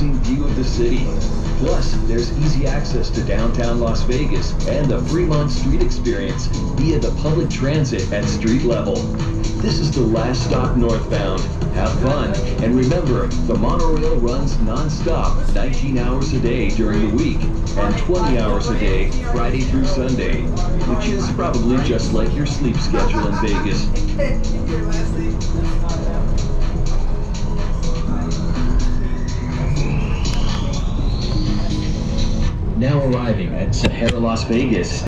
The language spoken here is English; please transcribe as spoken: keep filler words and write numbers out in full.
amazing view of the city. Plus, there's easy access to downtown Las Vegas and a Fremont Street experience via the public transit at street level. This is the last stop northbound. Have fun, and remember, the monorail runs non-stop nineteen hours a day during the week and twenty hours a day Friday through Sunday, which is probably just like your sleep schedule in Vegas. Now arriving at Sahara, Las Vegas.